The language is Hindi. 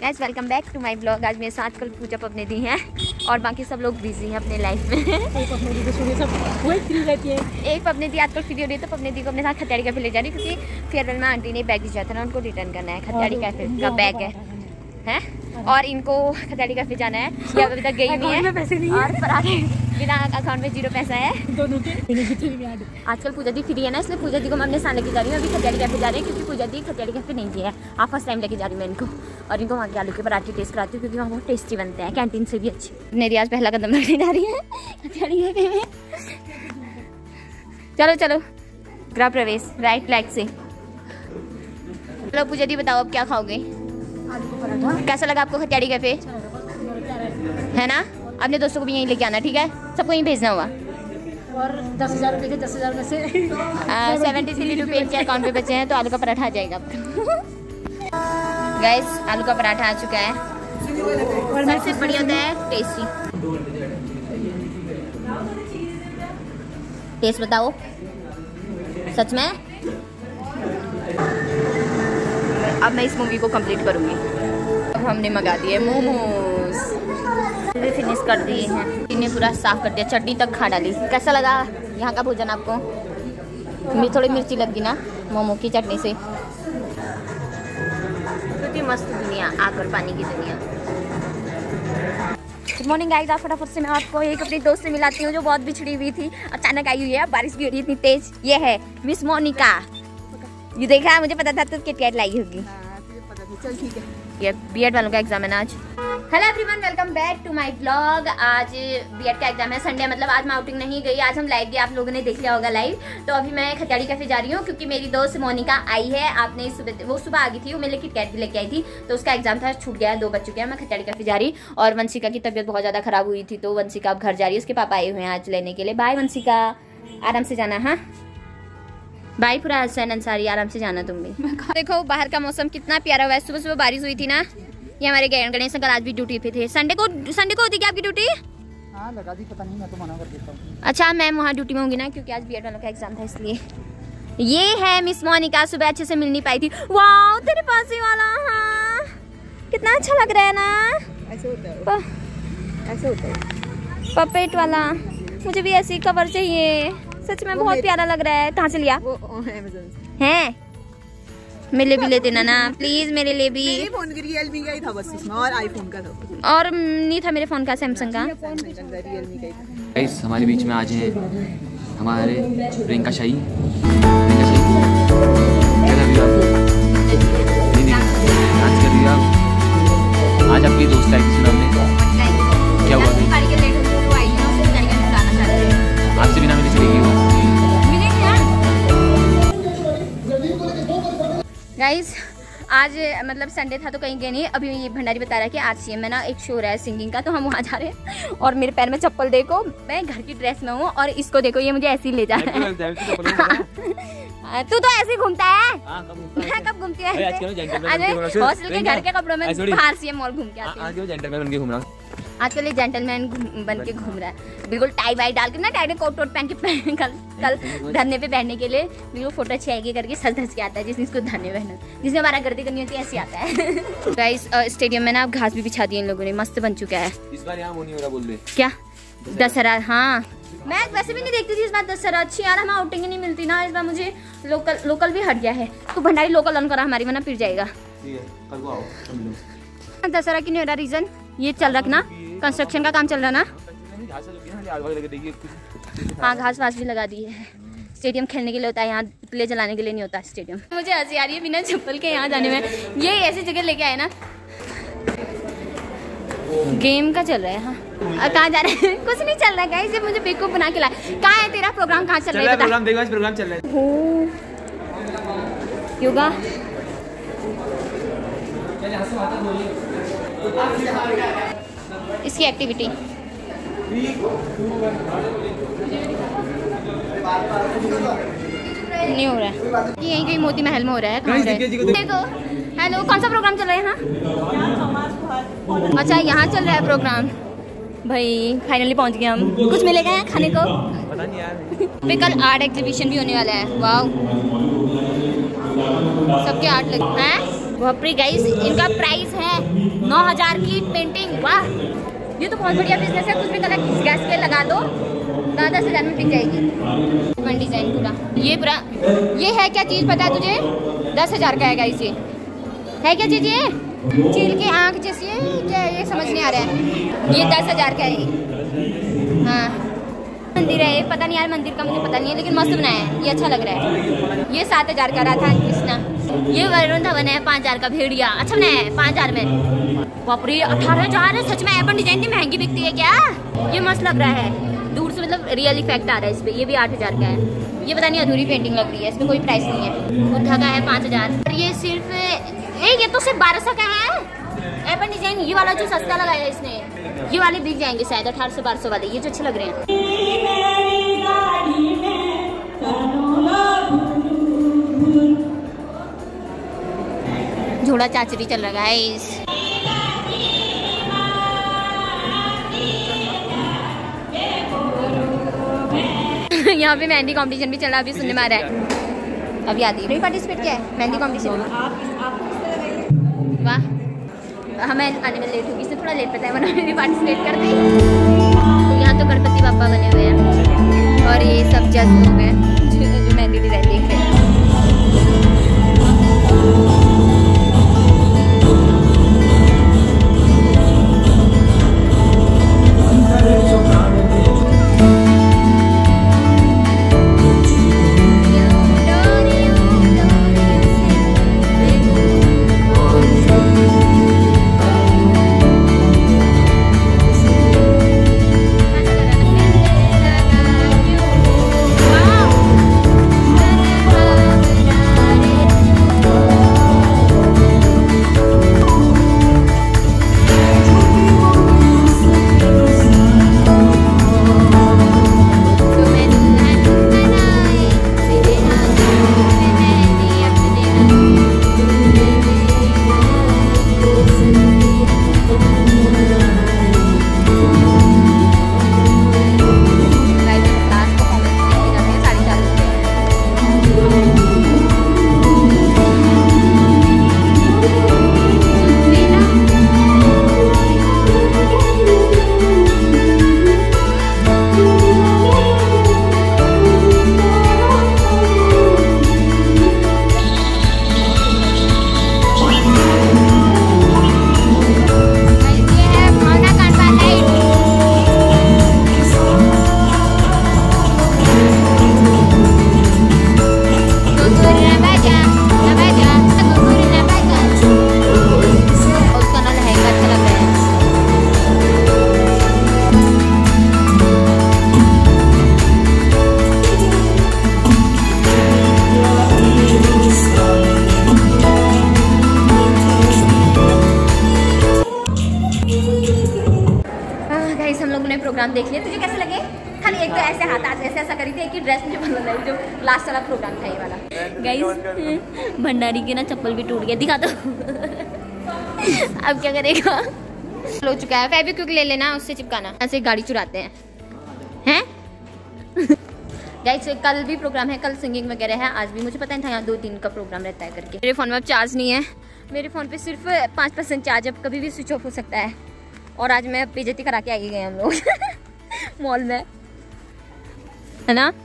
Guys welcome back to my blog. आज मेरे साथ कल पूजा पबने दी हैं और बाकी सब लोग बिजी हैं अपने लाइफ में। एक पबने दी आजकल फ्री हो रही है, तो पबने दी को अपने साथ खतियाड़ी कैफे ले जा रही है क्योंकि फेयरवेल में आंटी ने बैग दिया था ना, उनको रिटर्न करना है। खतियाड़ी कैफे का बैग है और इनको खतियाड़ी कैफे जाना है। ये अभी तक गई नहीं है पैसे नहीं और पराठे बिना अकाउंट में 0 पैसा है दोनों के। आजकल पूजा दी फ्री है ना, इसलिए पूजा दी को मैं अपने साथ लेके जा रही हूँ। अभी खतियाड़ी कैफे जा रही है क्योंकि पूजा दी खतियाड़ी कैफे नहीं किया है। आप फर्स्ट टाइम लेके जा रही हूँ मैं इनको, और इनको वहाँ के आलू के पराठे टेस्ट कराती हूँ क्योंकि वहाँ बहुत टेस्टी बनते हैं, कैंटीन से भी अच्छे। मेरी आज पहला कदम रखने जा रही है खतियाड़ी कैफे में। चलो चलो गृह प्रवेश राइट लाइक से। चलो पूजा दी बताओ अब क्या खाओगे? कैसा लगा आपको खतियाड़ी कैफे? है ना? अपने दोस्तों को भी यहीं लेके आना, ठीक है? सबको यहीं भेजना होगा। और 10,000 रुपये के 10,000 में से 73 रुपये के अकाउंट पे बचे हैं, तो आलू का पराठा आ जाएगा गाइस। आलू का पराठा आ चुका है, सबसे बढ़िया होता है टेस्टी। टेस्ट बताओ सच में। अब मैं इस मूवी को कंप्लीट करूंगी। अब हमने मंगा दिए मोमोज, भी फिनिश कर दिए हैं, इन्हें पूरा साफ कर दिया, चटनी तक खा डाली। कैसा लगा यहाँ का भोजन आपको? थोड़ी मिर्ची लग गई ना मोमो की चटनी से। कितनी मस्त दुनिया, आग और पानी की दुनिया। गुड मॉर्निंग गाइस, आज फटाफट से मैं आपको एक अपनी दोस्त से मिलाती हूँ जो बहुत बिछड़ी हुई थी, अचानक आई हुई है। बारिश भी हो रही है इतनी तेज। ये है मिस मोनिका। ये देखा, मुझे पता था तो किटकैट लाई होगी। चल ठीक है। ये बीएड वालों का एग्जाम है ना आज। Hello everyone, welcome back to my blog. आज बीएड का एग्जाम है, संडे मतलब आज मैं आउटिंग नहीं गई। आज हम लाइव गए, आप लोगों ने देख लिया होगा लाइव। तो अभी मैं खतियाड़ी कैफे जा रही हूँ क्योंकि मेरी दोस्त मोनिका आई है। आपने वो सुबह आ गई थी, वो मेरे लिए किटकैट भी लेके आई थी, तो उसका एग्जाम था, छूट गया, 2 बज चुके हैं। मैं खतियाड़ी कैफे जा रही और वंशिका की तबीयत बहुत ज्यादा खराब हुई थी, तो वंशिका अब घर जा रही है। उसके पापा आए हुए हैं आज लेने के लिए। बाय वंशिका, आराम से जाना। हाँ बाय पूरा हसन अंसारी, आराम से जाना तुम भी। देखो बाहर का मौसम कितना प्यारा हुआ है। सुबह सुबह बारिश हुई थी ना। ये हमारे गणेश अंकल आज भी ड्यूटी पे थे। संडे को होती क्या आपकी ड्यूटी? हाँ लगा दी, पता नहीं, मैं तो मना कर देता हूँ। अच्छा मैम वहाँ ड्यूटी में होंगी ना क्योंकि आज बीएड वालों का एग्जाम था इसलिए। ये है मिस मोनिका, सुबह अच्छे से मिल नहीं पाई थी। वाओ तेरे पास ही वाला, हाँ कितना अच्छा लग रहा है ना। ऐसे होता है, ऐसे होता है पपेट वाला। मुझे भी ऐसी कवर चाहिए, सच में बहुत प्यारा लग रहा है। कहाँ से लिया? वो अमेज़न है? मेरे लिए भी ले देना ना प्लीज, मेरे लिए भी। मेरे फोन का रियलमी का ही था बस उसमें, और आईफोन का था, और नहीं था मेरे फोन का, सैमसंग का। रियलमी का ही था। गाइस हमारे बीच में आज हैं हमारे प्रियंका शाही। आज कर रही आप, आज आपकी दोस्त आई थी, सुना हमने क्या हुआ? आपसे बिना मिले चलेगी वो। गाइस आज मतलब संडे था तो कहीं गए नहीं। अभी ये भंडारी बता रहा है कि आज सीएम में ना एक शो रहा है सिंगिंग का, तो हम वहाँ जा रहे हैं। और मेरे पैर में चप्पल देखो, मैं घर की ड्रेस में हूँ, और इसको देखो ये मुझे ऐसे ही ले जा रहा है। तू तो ऐसे ही घूमता है। मैं कब घूमती है? हॉस्टल के घर के कपड़ों में बाहर सीएम मॉल घूम के आती हूँ। आजकल ये जेंटलमैन बन के घूम रहा है, बिल्कुल टाई वाई डाल के ना, टाई कोट वोट पहन के कल धरने पे बैठने के लिए बिल्कुल फोटो अच्छी आएगी करके सज धज के आता है। जिसने इसको धरने पहना, जिसने हमारा गर्दी करनी होती है, ऐसे आता है। गाइस स्टेडियम में ना घास भी बिछा दी इन लोगों ने, मस्त बन चुका है। इस बार यहाँ वो नहीं हो रहा, बोल रहे क्या दशहरा? हाँ मैं वैसे भी नहीं देखती थी इस बार दशहरा। अच्छी यार हमें आउटिंग ही नहीं मिलती ना, इस बार मुझे लोकल भी हट गया है। तो भंडारी लोकल ऑन करा हमारी, वरना फिर जाएगा। दशहरा की नहीं हो रहा, रीजन ये चल रहा ना, कंस्ट्रक्शन का काम चल रहा ना। हाँ घास वास भी लगा दी है। स्टेडियम खेलने के लिए होता है, यहाँ प्ले चलाने के लिए नहीं होता स्टेडियम। मुझे हंसी आ रही है बिना चप्पल के यहाँ जाने में। ये ऐसी जगह लेके आए ना, गेम का चल रहा है। हाँ कहाँ जा रहे हैं? कुछ नहीं चल रहा है गाइस, ये मुझे बेवकूफ बना के लाया। कहाँ है तेरा प्रोग्राम? कहाँ चल रहा है? प्रोग्राम चल रहा है योगा। इसकी एक्टिविटी नहीं हो रहा है, ये यहीं कहीं मोती महल में हो रहा है। कहाँ हो रहा है? देखो हेलो, कौन सा प्रोग्राम चल रहा है यहाँ? अच्छा यहाँ चल रहा है प्रोग्राम। भाई फाइनली पहुँच गए हम। कुछ मिलेगा यहाँ खाने को? पता नहीं यार। कल आर्ट एग्जीबिशन भी होने वाला है। वाह सबके आर्ट लगे हैं। बहुत प्री गाइस, इनका प्राइस है 9000 की पेंटिंग। वाह, ये तो बहुत बढ़िया बिजनेस है। कुछ भी कलर घिस के लगा दो, 10,000 में बिक जाएगी। वन डिजाइन पूरा ये है क्या चीज़ पता है तुझे? 10,000 का है गाइस। ये है क्या चीज़? ये चील की आँख जैसी है क्या? ये समझ नहीं आ रहा है। ये 10,000 का है। हाँ, मंदिर है, पता नहीं यार मंदिर का मुझे पता नहीं है, लेकिन मस्त बनाया है, ये अच्छा लग रहा है। ये 7,000 का राधा कृष्णा। ये वरुण धवन है 5,000 का भेड़िया, अच्छा बनाया है 5,000 में। बाप रे 18,000 है। सच में एपन डिजाइन इतनी महंगी बिकती है क्या? ये मस्त लग रहा है, दूर से मतलब रियल इफेक्ट आ रहा है इस पे। ये भी 8,000 का है। ये पता नहीं अधूरी पेंटिंग लग रही है, इसमें कोई प्राइस नहीं है। बुद्धा का है 5,000। और ये सिर्फ ये तो सिर्फ 1200 का है। एपन डिजाइन ये वाला जो सस्ता लगाया है इसने, ये वाले बिक जाएंगे शायद 1800-1200 वाले, ये जो अच्छे लग रहे हैं। झोड़ा चाचरी चल रहा है इस। यहाँ पे मेहंदी कंपटीशन भी चल रहा है, अभी सुनने में आ रहा है। अभी आती है पार्टिसिपेट किया है मेहंदी कंपटीशन। वाह, हमें आने में लेट होगी, इससे थोड़ा लेट पता है, वरना मेरी पार्टिसिपेट कर दी। तो यहाँ तो गणपति बापा बने हुए हैं और ये सब जज लोग हैं जो मेहंदी डिजाइन देख रहे हैं। प्रोग्राम देख लिया, तुझे कैसे लगे? खाली एक तो ऐसे हाथ आज ऐसा करी थी, एक ही ड्रेस मुझे पसंद आई जो लास्ट वाला प्रोग्राम था ये वाला। गाइस भंडारी के ना चप्पल भी टूट गया, दिखा दो। अब क्या करेगा? हो चुका है, फेविक्विक ले लेना, उससे चिपकाना। ऐसे गाड़ी चुराते हैं गाइस कल भी प्रोग्राम है, कल सिंगिंग वगैरह है, आज भी मुझे पता नहीं था यहाँ 2 दिन का प्रोग्राम रहता है करके। मेरे फ़ोन में अब चार्ज नहीं है, मेरे फ़ोन पे सिर्फ 5% चार्ज, अब कभी भी स्विच ऑफ हो सकता है। और आज मैं बेइज्जती करा के आ गए हम लोग मॉल में, है ना।